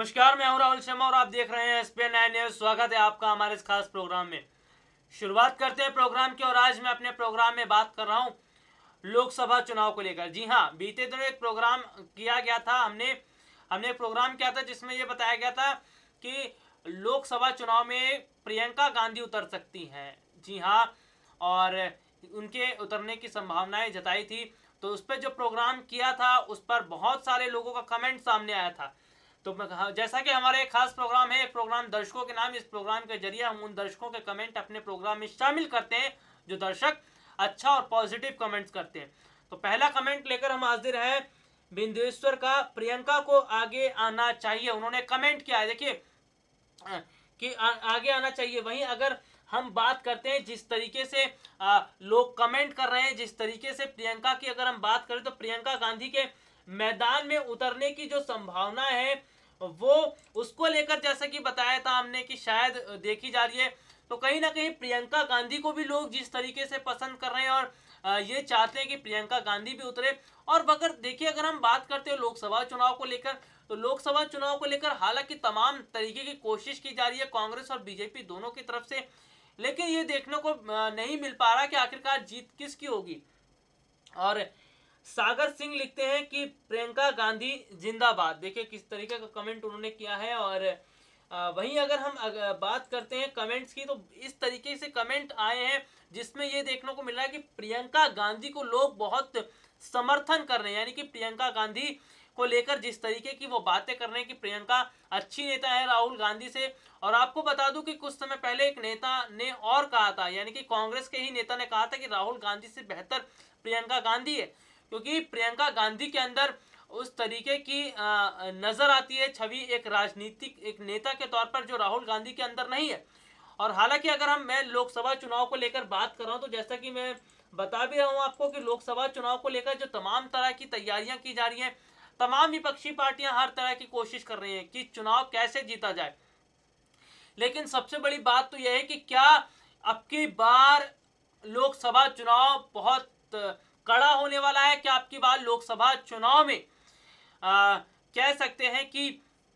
नमस्कार, मैं हूं राहुल शर्मा और आप देख रहे हैं एसपीएन 9 न्यूज। स्वागत है आपका हमारे इस खास प्रोग्राम में। शुरुआत करते हैं प्रोग्राम की और आज मैं अपने प्रोग्राम में बात कर रहा हूं लोकसभा चुनाव को लेकर। जी हां, बीते दिनों एक प्रोग्राम किया गया था। हमने एक प्रोग्राम किया था जिसमें यह बताया गया था कि लोकसभा चुनाव में प्रियंका गांधी उतर सकती हैं। जी हाँ, और उनके उतरने की संभावनाएं जताई थी। तो उस पर जो प्रोग्राम किया था उस पर बहुत सारे लोगों का कमेंट सामने आया था। तो जैसा कि हमारे एक खास प्रोग्राम है, एक प्रोग्राम दर्शकों के नाम, इस प्रोग्राम के जरिए हम उन दर्शकों के कमेंट अपने प्रोग्राम में शामिल करते हैं जो दर्शक अच्छा और पॉजिटिव कमेंट्स करते हैं। तो पहला कमेंट लेकर हम हाजिर हैं बिंदेश्वर का। प्रियंका को आगे आना चाहिए, उन्होंने कमेंट किया है। देखिए कि आगे आना चाहिए। वहीं अगर हम बात करते हैं जिस तरीके से लोग कमेंट कर रहे हैं, जिस तरीके से प्रियंका की अगर हम बात करें तो प्रियंका गांधी के मैदान में उतरने की जो संभावना है वो उसको लेकर जैसा कि बताया था हमने कि शायद देखी जा रही है। तो कहीं ना कहीं प्रियंका गांधी को भी लोग जिस तरीके से पसंद कर रहे हैं और ये चाहते हैं कि प्रियंका गांधी भी उतरे। और अगर देखिए, अगर हम बात करते हैं लोकसभा चुनाव को लेकर, तो लोकसभा चुनाव को लेकर हालांकि तमाम तरीके की कोशिश की जा रही है कांग्रेस और बीजेपी दोनों की तरफ से, लेकिन ये देखने को नहीं मिल पा रहा कि आखिरकार जीत किसकी होगी। और सागर सिंह लिखते हैं कि प्रियंका गांधी जिंदाबाद। देखिए किस तरीके का कमेंट उन्होंने किया है। और वहीं अगर हम बात करते हैं कमेंट्स की, तो इस तरीके से कमेंट आए हैं जिसमें ये देखने को मिल रहा है कि प्रियंका गांधी को लोग बहुत समर्थन कर रहे हैं। यानी कि प्रियंका गांधी को लेकर जिस तरीके की वो बातें कर रहे हैं कि प्रियंका अच्छी नेता है राहुल गांधी से। और आपको बता दूं कि कुछ समय पहले एक नेता ने और कहा था, यानी कि कांग्रेस के ही नेता ने कहा था कि राहुल गांधी से बेहतर प्रियंका गांधी है, क्योंकि प्रियंका गांधी के अंदर उस तरीके की नजर आती है छवि एक राजनीतिक एक नेता के तौर पर, जो राहुल गांधी के अंदर नहीं है। और हालांकि अगर मैं लोकसभा चुनाव को लेकर बात कर रहा हूं, तो जैसा कि मैं बता भी रहा हूं आपको कि लोकसभा चुनाव को लेकर जो तमाम तरह की तैयारियां की जा रही हैं, तमाम विपक्षी पार्टियां हर तरह की कोशिश कर रही हैं कि चुनाव कैसे जीता जाए। लेकिन सबसे बड़ी बात तो यह है कि क्या अब की बार लोकसभा चुनाव बहुत कड़ा होने वाला है। क्या आपकी बार लोकसभा चुनाव में कह सकते हैं कि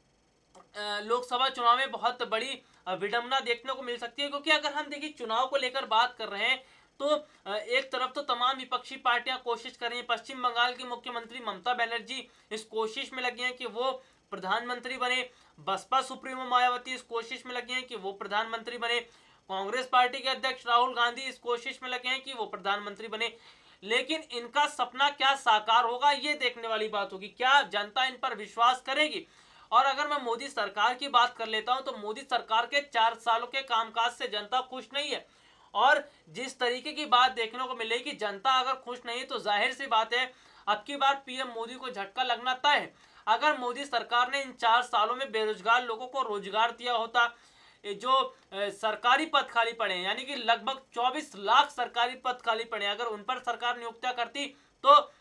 लोकसभा चुनाव में बहुत बड़ी विडंबना देखने को मिल सकती है। क्योंकि अगर हम देखिए चुनाव को लेकर बात कर रहे हैं, तो एक तरफ तो तमाम विपक्षी पार्टियां कोशिश कर रही हैं। पश्चिम बंगाल की मुख्यमंत्री ममता बनर्जी इस कोशिश में लगी हैं कि वो प्रधानमंत्री बने। बसपा सुप्रीमो मायावती इस कोशिश में लगे हैं कि वो प्रधानमंत्री बने। कांग्रेस पार्टी के अध्यक्ष राहुल गांधी इस कोशिश में लगे हैं कि वो प्रधानमंत्री बने। लेकिन इनका सपना क्या साकार होगा, ये देखने वाली बात होगी। क्या जनता इन पर विश्वास करेगी। और अगर मैं मोदी सरकार की बात कर लेता हूं, तो मोदी सरकार के 4 सालों के कामकाज से जनता खुश नहीं है। और जिस तरीके की बात देखने को मिलेगी कि जनता अगर खुश नहीं, तो जाहिर सी बात है अब की बार पीएम मोदी को झटका लगना तय है। अगर मोदी सरकार ने इन 4 सालों में बेरोजगार लोगों को रोजगार दिया होता, जो सरकारी पद खाली पड़े हैं, यानी कि लगभग 24 लाख सरकारी पद खाली पड़े, अगर उन पर सरकार नियुक्तियां करती, तो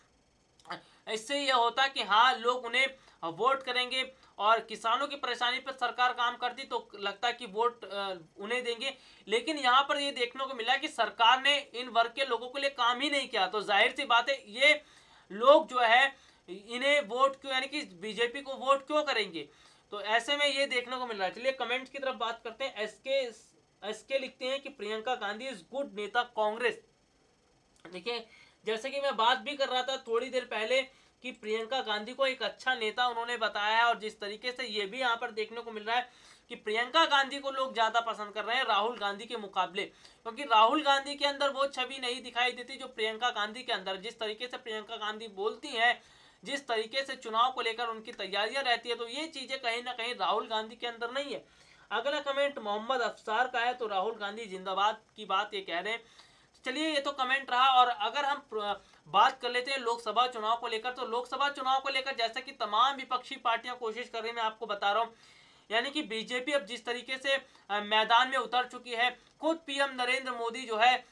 इससे यह होता कि हाँ, लोग उन्हें वोट करेंगे। और किसानों की परेशानी पर सरकार काम करती तो लगता है कि वोट उन्हें देंगे। लेकिन यहाँ पर ये देखने को मिला कि सरकार ने इन वर्ग के लोगों के लिए काम ही नहीं किया। तो जाहिर सी बात है ये लोग जो है इन्हें वोट क्यों, यानी कि बीजेपी को वोट क्यों करेंगे। तो ऐसे में ये देखने को मिल रहा है। चलिए कमेंट्स की तरफ बात करते हैं। एसके लिखते हैं कि प्रियंका गांधी इज गुड नेता कांग्रेस। देखिए जैसे कि मैं बात भी कर रहा था थोड़ी देर पहले कि प्रियंका गांधी को एक अच्छा नेता उन्होंने बताया है। और जिस तरीके से ये भी यहाँ पर देखने को मिल रहा है कि प्रियंका गांधी को लोग ज्यादा पसंद कर रहे हैं राहुल गांधी के मुकाबले, क्योंकि राहुल गांधी के अंदर वो छवि नहीं दिखाई देती जो प्रियंका गांधी के अंदर। जिस तरीके से प्रियंका गांधी बोलती है, जिस तरीके से चुनाव को लेकर उनकी तैयारियां रहती है, तो ये चीजें कहीं ना कहीं राहुल गांधी के अंदर नहीं है। अगला कमेंट मोहम्मद अफसार का है, तो राहुल गांधी जिंदाबाद की बात ये कह रहे हैं। चलिए ये तो कमेंट रहा। और अगर हम बात कर लेते हैं लोकसभा चुनाव को लेकर, तो लोकसभा चुनाव को लेकर जैसा कि तमाम विपक्षी पार्टियां कोशिश कर रही हैं, मैं आपको बता रहा हूं, यानी कि बीजेपी अब जिस तरीके से मैदान में उतर चुकी है, खुद पीएम नरेंद्र मोदी जो है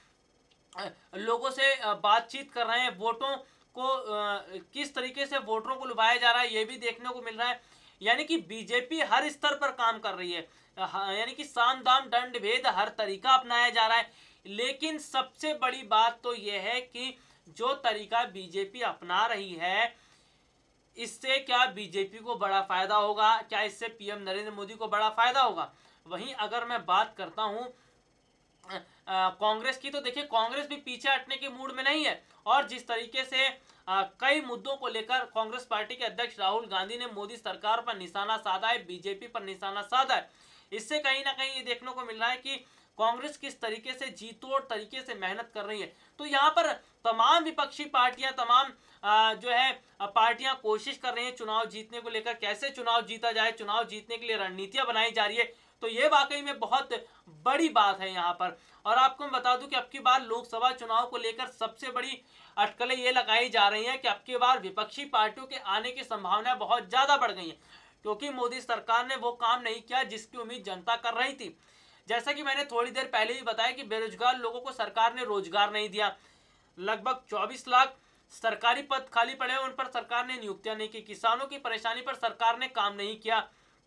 लोगों से बातचीत कर रहे हैं। वोटों को किस तरीके से वोटरों को लुभाया जा रहा है ये भी देखने को मिल रहा है। यानी कि बीजेपी हर स्तर पर काम कर रही है, यानी कि साम दाम दंड भेद हर तरीका अपनाया जा रहा है। लेकिन सबसे बड़ी बात तो यह है कि जो तरीका बीजेपी अपना रही है, इससे क्या बीजेपी को बड़ा फायदा होगा, क्या इससे पीएम नरेंद्र मोदी को बड़ा फायदा होगा। वहीं अगर मैं बात करता हूं कांग्रेस की, तो देखिए कांग्रेस भी पीछे हटने के मूड में नहीं है, और जिस तरीके से कई मुद्दों को लेकर कांग्रेस पार्टी के अध्यक्ष राहुल गांधी ने मोदी सरकार पर निशाना साधा है, बीजेपी पर निशाना साधा है, इससे कहीं ना कहीं ये देखने को मिल रहा है कि कांग्रेस किस तरीके से जीतोड़ तरीके से मेहनत कर रही है। तो यहाँ पर तमाम विपक्षी पार्टियां, तमाम जो है पार्टियां कोशिश कर रही हैं चुनाव जीतने को लेकर, कैसे चुनाव जीता जाए, चुनाव जीतने के लिए रणनीतियां बनाई जा रही है। तो ये वाकई में बहुत बड़ी बात है यहाँ पर। और आपको मैं बता दूं कि अब की बार लोकसभा चुनाव को लेकर सबसे बड़ी अटकलें ये लगाई जा रही हैं कि अब की बार विपक्षी पार्टियों के आने की संभावनाएं बहुत ज्यादा बढ़ गई हैं, क्योंकि मोदी सरकार ने वो काम नहीं किया जिसकी उम्मीद जनता कर रही थी। जैसा कि मैंने थोड़ी देर पहले भी बताया कि बेरोजगार लोगों को सरकार ने रोजगार नहीं दिया, लगभग 24 लाख सरकारी पद खाली पड़े, उन पर सरकार ने नियुक्तियां नहीं की, किसानों की परेशानी पर सरकार ने काम नहीं किया।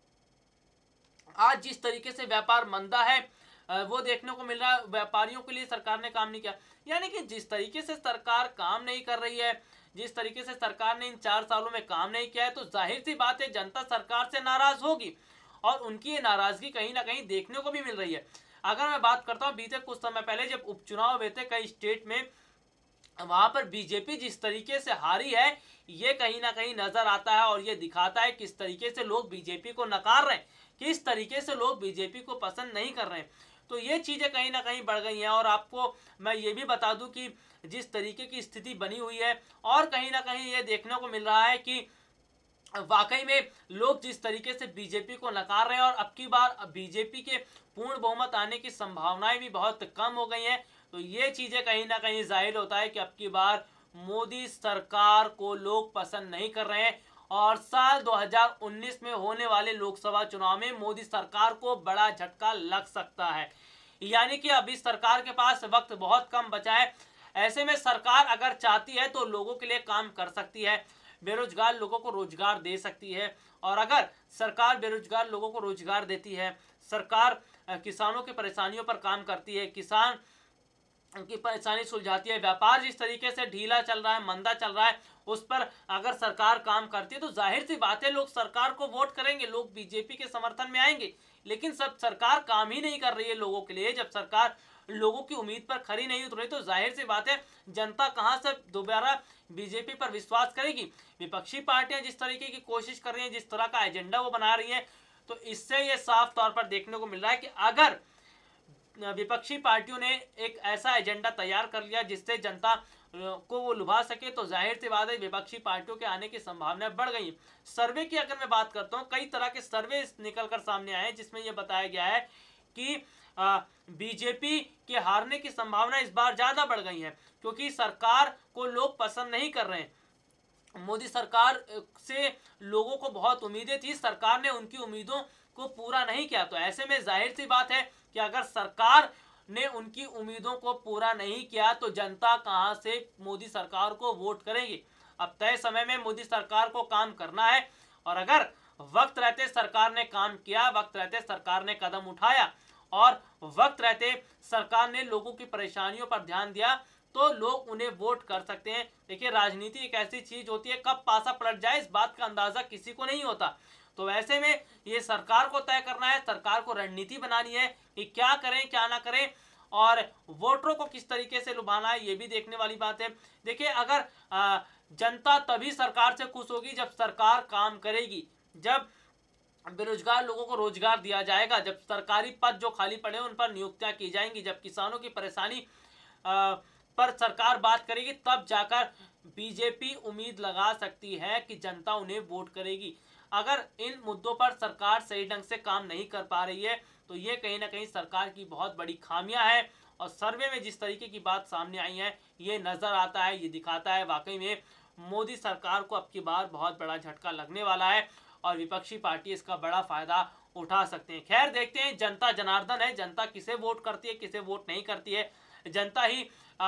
आज जिस तरीके से व्यापार मंदा है वो देखने को मिल रहा है, व्यापारियों के लिए सरकार ने काम नहीं किया। यानी कि जिस तरीके से सरकार काम नहीं कर रही है, जिस तरीके से सरकार ने इन 4 सालों में काम नहीं किया है, तो जाहिर सी बात है जनता सरकार से नाराज होगी, और उनकी ये नाराजगी कहीं ना कहीं देखने को भी मिल रही है। अगर मैं बात करता हूँ बीते कुछ समय पहले जब उपचुनाव हुए थे कई स्टेट में, वहां पर बीजेपी जिस तरीके से हारी है, ये कहीं ना कहीं नजर आता है, और ये दिखाता है किस तरीके से लोग बीजेपी को नकार रहे हैं, किस तरीके से लोग बीजेपी को पसंद नहीं कर रहे हैं। तो ये चीजें कहीं ना कहीं बढ़ गई हैं। और आपको मैं ये भी बता दूं कि जिस तरीके की स्थिति बनी हुई है, और कहीं ना कहीं ये देखने को मिल रहा है कि वाकई में लोग जिस तरीके से बीजेपी को नकार रहे हैं, और अब की बार बीजेपी के पूर्ण बहुमत आने की संभावनाएं भी बहुत कम हो गई हैं। तो ये चीजें कहीं ना कहीं जाहिर होता है कि अब की बार मोदी सरकार को लोग पसंद नहीं कर रहे हैं, और साल 2019 में होने वाले लोकसभा चुनाव में मोदी सरकार को बड़ा झटका लग सकता है। यानी कि अभी सरकार के पास वक्त बहुत कम बचा है। ऐसे में सरकार अगर चाहती है तो लोगों के लिए काम कर सकती है, बेरोजगार लोगों को रोजगार दे सकती है। और अगर सरकार बेरोजगार लोगों को रोजगार देती है, सरकार किसानों की परेशानियों पर काम करती है, किसान की परेशानी सुलझाती है, व्यापार जिस तरीके से ढीला चल रहा है, मंदा चल रहा है, उस पर अगर सरकार काम करती है, तो जाहिर सी बात है लोग सरकार को वोट करेंगे, लोग बीजेपी के समर्थन में आएंगे। लेकिन सब सरकार काम ही नहीं कर रही है लोगों के लिए, जब सरकार लोगों की उम्मीद पर खरी नहीं उतर रही, तो जाहिर सी बात है जनता कहां से दोबारा बीजेपी पर विश्वास करेगी। विपक्षी पार्टियां जिस तरीके की कोशिश कर रही हैं, जिस तरह का एजेंडा वो बना रही है, तो इससे ये साफ तौर पर देखने को मिल रहा है कि अगर विपक्षी पार्टियों ने एक ऐसा एजेंडा तैयार कर लिया जिससे जनता को वो लुभा सके, तो जाहिर सी बात है विपक्षी पार्टियों के आने की संभावनाएं बढ़ गई। सर्वे की अगर मैं बात करता हूं, कई तरह के सर्वे निकलकर सामने आए हैं जिसमें यह बताया गया है कि बीजेपी के हारने की संभावना इस बार ज्यादा बढ़ गई है, क्योंकि सरकार को लोग पसंद नहीं कर रहे हैं। मोदी सरकार से लोगों को बहुत उम्मीदें थी, सरकार ने उनकी उम्मीदों को पूरा नहीं किया। तो ऐसे में जाहिर सी बात है कि अगर सरकार ने उनकी उम्मीदों को पूरा नहीं किया, तो जनता कहां से मोदी सरकार को वोट करेगी। अब तय समय में मोदी सरकार को काम करना है, और अगर वक्त रहते सरकार ने काम किया, वक्त रहते सरकार ने कदम उठाया, और वक्त रहते सरकार ने लोगों की परेशानियों पर ध्यान दिया, तो लोग उन्हें वोट कर सकते हैं। देखिए राजनीति एक ऐसी चीज होती है, कब पासा पलट जाए इस बात का अंदाजा किसी को नहीं होता। तो ऐसे में ये सरकार को तय करना है, सरकार को रणनीति बनानी है कि क्या करें क्या ना करें, और वोटरों को किस तरीके से लुभाना है, ये भी देखने वाली बात है। देखिए अगर जनता तभी सरकार से खुश होगी जब सरकार काम करेगी, जब बेरोजगार लोगों को रोजगार दिया जाएगा, जब सरकारी पद जो खाली पड़े उन पर नियुक्तियां की जाएंगी, जब किसानों की परेशानी पर सरकार बात करेगी, तब जाकर बीजेपी उम्मीद लगा सकती है कि जनता उन्हें वोट करेगी। अगर इन मुद्दों पर सरकार सही ढंग से काम नहीं कर पा रही है, तो ये कहीं ना कहीं सरकार की बहुत बड़ी खामियां है। और सर्वे में जिस तरीके की बात सामने आई है, ये नजर आता है, ये दिखाता है वाकई में मोदी सरकार को अब की बार बहुत बड़ा झटका लगने वाला है, और विपक्षी पार्टी इसका बड़ा फायदा उठा सकते हैं। खैर देखते हैं, जनता जनार्दन है, जनता किसे वोट करती है किसे वोट नहीं करती है, जनता ही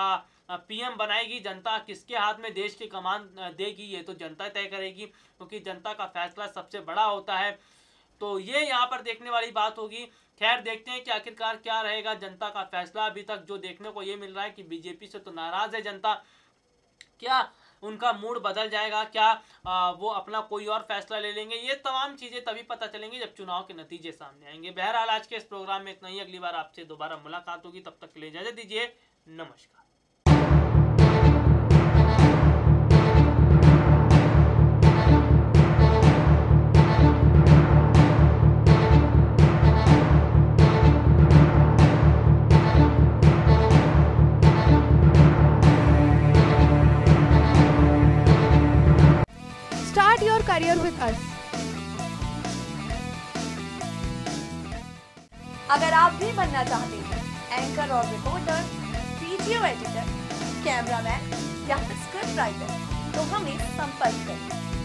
पीएम बनाएगी, जनता किसके हाथ में देश की कमान देगी ये तो जनता तय करेगी, क्योंकि जनता का फैसला सबसे बड़ा होता है। तो ये यहाँ पर देखने वाली बात होगी। खैर देखते हैं कि आखिरकार क्या रहेगा जनता का फैसला। अभी तक जो देखने को ये मिल रहा है कि बीजेपी से तो नाराज है जनता, क्या उनका मूड बदल जाएगा, क्या वो अपना कोई और फैसला ले लेंगे, ये तमाम चीज़ें तभी पता चलेंगी जब चुनाव के नतीजे सामने आएंगे। बहरहाल आज के इस प्रोग्राम में इतना ही, अगली बार आपसे दोबारा मुलाकात होगी, तब तक के लिए इजाज़त दीजिए, नमस्कार। Start your career with us. अगर आप भी बनना चाहते हैं एंकर और रिपोर्टर, वीडियो एडिटर, कैमरामैन या फिर स्क्रिप्ट राइटर, तो हमें संपर्क करें।